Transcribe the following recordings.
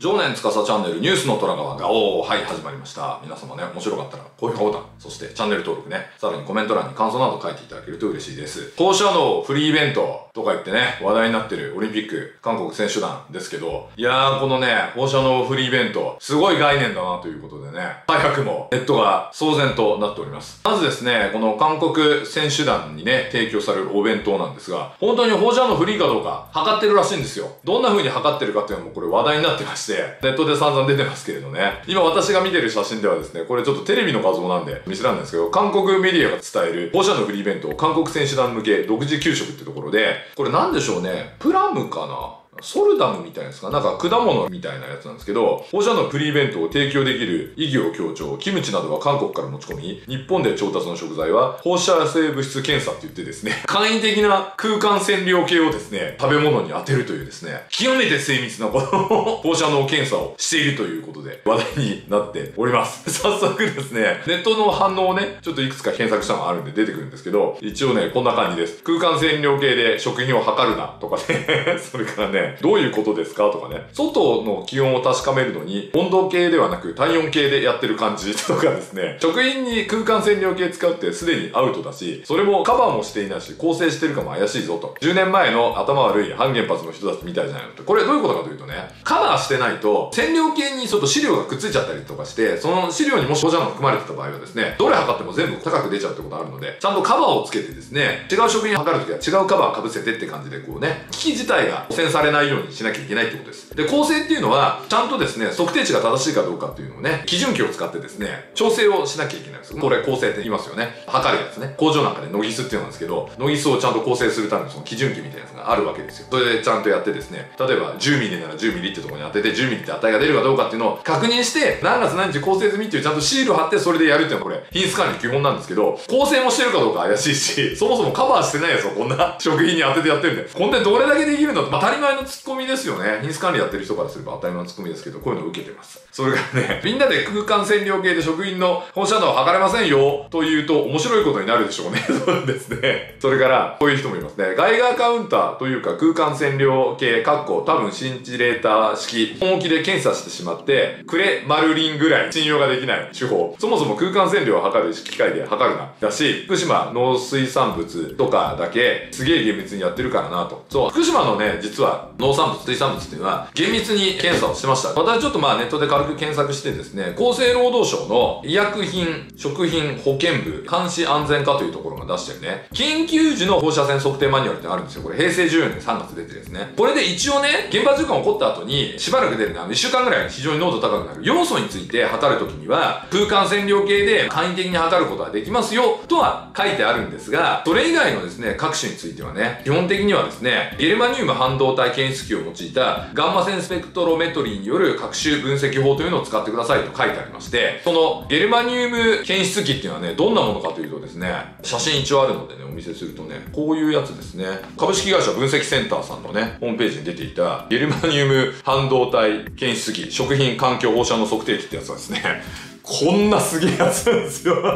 常年司チャンネルニュースの虎川がはい、始まりました。皆様ね、面白かったら高評価ボタン、そしてチャンネル登録ね、さらにコメント欄に感想など書いていただけると嬉しいです。放射能フリーイベントとか言ってね、話題になってるオリンピック韓国選手団ですけど、いやーこのね、放射能フリーイベント、すごい概念だなということでね、早くもネットが騒然となっております。まずですね、この韓国選手団にね、提供されるお弁当なんですが、本当に放射能フリーかどうか測ってるらしいんですよ。どんな風に測ってるかっていうのもこれ話題になってまして、ネットで散々出てますけれどね。今私が見てる写真ではですね、これちょっとテレビの画像なんで見せられないんですけど、韓国メディアが伝える放射能フリーイベント、韓国選手団向け独自給食ってところで、これなんでしょうね、プラムかな、ソルダムみたいなやつかなんか果物みたいなやつなんですけど、放射能フリーイベントを提供できる意義を強調、キムチなどは韓国から持ち込み、日本で調達の食材は放射性物質検査って言ってですね、簡易的な空間線量計をですね、食べ物に当てるというですね、極めて精密なこの放射能検査をしているということで話題になっております。早速ですね、ネットの反応をね、ちょっといくつか検索したのがあるんで出てくるんですけど、一応ね、こんな感じです。空間線量計で食品を測るなとかね、それからね、どういうことですかとかね、外の気温を確かめるのに温度計ではなく体温計でやってる感じとかですね、食品に空間線量計使うってすでにアウトだし、それもカバーもしていないし、構成してるかも怪しいぞと。10年前の頭悪い反原発の人たちみたいじゃないのって。これどういうことかというとね、カバーしてないと、線量計にちょっと資料がくっついちゃったりとかして、その資料にもし放射能が含まれてた場合はですね、どれ測っても全部高く出ちゃうってことがあるので、ちゃんとカバーをつけてですね、違う食品を測るときは違うカバー被せてって感じでこうね、機器自体が汚染されないようにしなきゃいけないってことです。で、構成っていうのは、ちゃんとですね、測定値が正しいかどうかっていうのをね、基準器を使ってですね、調整をしなきゃいけないんです。これ構成って言いますよね。測るやつね。工場なんかでノギスっていうのなんですけど、ノギスをちゃんと構成するためのその基準器みたいなやつがあるわけですよ。それでちゃんとやってですね、例えば10ミリなら10ミリってところに当てて10ミリって値が出るかどうかっていうのを確認して、何月何日構成済みっていうちゃんとシールを貼ってそれでやるっていうのはこれ、品質管理の基本なんですけど、構成もしてるかどうか怪しいし、そもそもカバーしてないやつをこんな食品に当ててやってるんで、こんなどれだけできるんだと、当たり前のツッコミですよね。品質管理やってる人からすれば当たり前のツッコミですけど、こういうのを受けてます。それからね、みんなで空間線量計で食品の放射能を測れませんよというと面白いことになるでしょうね。そうですね。それから、こういう人もいますね。ガイガーカウンターというか空間線量計、多分シンチレーター式、本気で検査してしまって、クレマルリンぐらい信用ができない手法。そもそも空間線量を測る機械で測るな。だし、福島農水産物とかだけすげえ厳密にやってるからなと。そう、福島のね、実は農産物、水産物っていうのは厳密に検査をしてました。私ちょっとネットで軽く検索してですね、厚生労働省の医薬品、食品保健部監視安全課というところが出してるね、緊急時の放射線測定マニュアルってあるんですよ。これ平成14年3月出てるですね。これで一応ね、原発事故が起こった後にしばらく出るね、1週間ぐらい非常に濃度高くなる要素について測るときには、空間線量計で簡易的に測ることができますよ、とは書いてあるんですが、それ以外のですね、各種についてはね、基本的にはですね、ゲルマニウム半導体検出器を用いたガンマ線スペクトロメトリーによる各種分析法というのを使ってくださいと書いてありまして、そのゲルマニウム検出器っていうのはね、どんなものかというとですね、写真一応あるのでね、お見せするとね、こういうやつですね。株式会社分析センターさんのね、ホームページに出ていたゲルマニウム半導体検出器、食品環境放射能測定器ってやつはですね、こんなすげえやつなんですよ。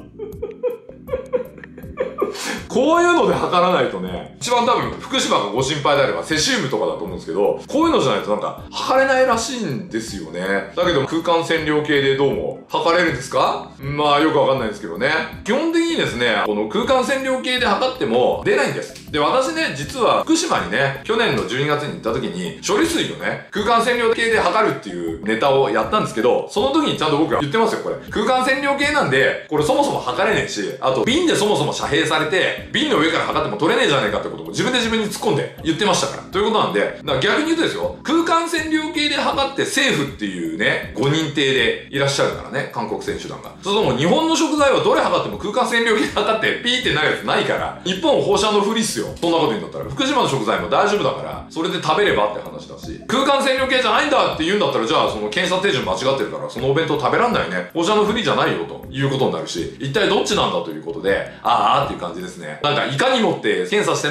こういうので測らないとね、一番多分福島がご心配であればセシウムとかだと思うんですけど、こういうのじゃないとなんか測れないらしいんですよね。だけど空間線量計でどうも測れるんですか？よくわかんないですけどね。基本的にですね、この空間線量計で測っても出ないんです。で、私ね、実は福島にね、去年の12月に行った時に処理水をね、空間線量計で測るっていうネタをやったんですけど、その時にちゃんと僕は言ってますよ、これ。空間線量計なんで、これそもそも測れねえし、あと瓶でそもそも遮蔽されて、瓶の上から測っても取れねえじゃねえかってことも自分で自分に突っ込んで言ってましたから。ということなんで、だから逆に言うとですよ、空間線量計で測ってセーフっていうね、ご認定でいらっしゃるからね、韓国選手団が。そうするともう日本の食材はどれ測っても空間線量計で測ってピーってなるやつないから、日本放射能フリっすよ。そんなこと言うんだったら。福島の食材も大丈夫だから、それで食べればって話だし、空間線量計じゃないんだって言うんだったら、じゃあその検査手順間違ってるから、そのお弁当食べらんないね。放射能フリじゃないよということになるし、一体どっちなんだということで、あーっていう感じですね。なんかいかにもって検査してま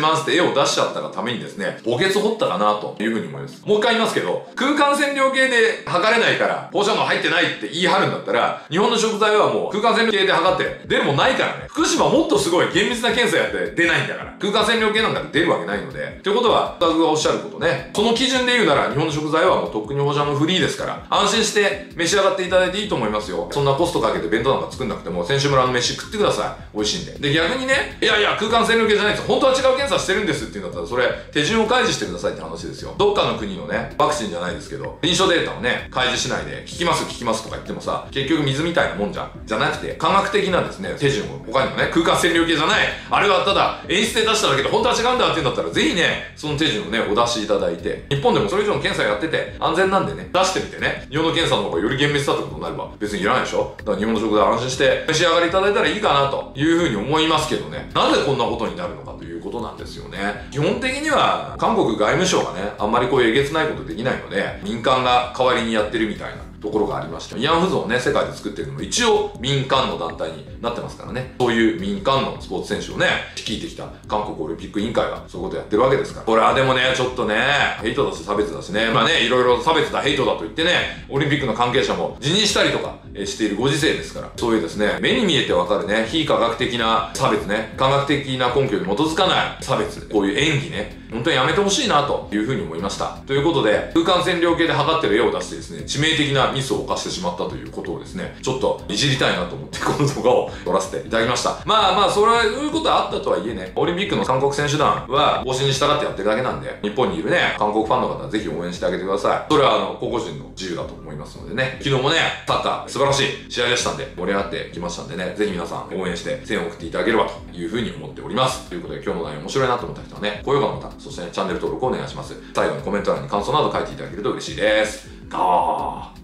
関して絵を出しちゃったがためにですね、墓穴掘ったかなというふうに思います。もう一回言いますけど、空間線量計で測れないから放射能入ってないって言い張るんだったら、日本の食材はもう空間線量計で測って出るもんないからね。福島もっとすごい厳密な検査やって出ないんだから。空間線量計なんかで出るわけないので。ということは、オタクがおっしゃることね。その基準で言うなら日本の食材はもうとっくに放射能フリーですから、安心して召し上がっていただいていいと思いますよ。そんなコストかけて弁当なんか作んなくても、選手村の飯食ってください。美味しいんで。で、逆にね、いやいや、空間線量計じゃないです。本当は違う検査してるんですって言うんだったら、それ、手順を開示してくださいって話ですよ。どっかの国のね、ワクチンじゃないですけど、臨床データをね、開示しないで、効きますとか言ってもさ、結局水みたいなもんじゃん。じゃなくて、科学的なですね、手順を、他にもね、空間線量計じゃない、あれはただ演出で出しただけで本当は違うんだって言うんだったら、ぜひね、その手順をね、お出しいただいて、日本でもそれ以上の検査やってて、安全なんでね、出してみてね、日本の検査の方がより厳密だってことになれば、別にいらないでしょ。だから日本の食材安心して召し上がりいただいたらいいかなというふうに思いますけどね。なぜこんなことになるのかということなんですよね。基本的には、韓国外務省がね、あんまりこうえげつないことできないので、民間が代わりにやってるみたいなところがありまして、慰安婦像をね、世界で作ってるのも一応民間の団体になってますからね。そういう民間のスポーツ選手をね、率いてきた韓国オリンピック委員会がそういうことやってるわけですから。これはでもね、ちょっとね、ヘイトだし差別だしね、まあね、いろいろ差別だ、ヘイトだと言ってね、オリンピックの関係者も辞任したりとかしているご時世ですから、そういうですね、目に見えてわかるね、非科学的な差別ね、科学的な根拠に基づかない差別、こういう演技ね、本当にやめてほしいなというふうに思いました。ということで、空間線量計で測ってる絵を出してですね、致命的なミスを犯してしまったということをですね、ちょっといじりたいなと思ってこの動画を撮らせていただきました。まあまあ、そういうことはあったとはいえね、オリンピックの韓国選手団は方針に従ってやってるだけなんで、日本にいるね、韓国ファンの方はぜひ応援してあげてください。それは個々人の自由だと思いますのでね、昨日もね、サッカー素晴らしい試合でしたんで、盛り上がってきましたんでね、ぜひ皆さん応援して声援を送っていただければというふうに思っております。ということで今日の内容面白いなと思った人はね、高評価のボタン、そしてね、チャンネル登録お願いします。最後にコメント欄に感想など書いていただけると嬉しいです。ガー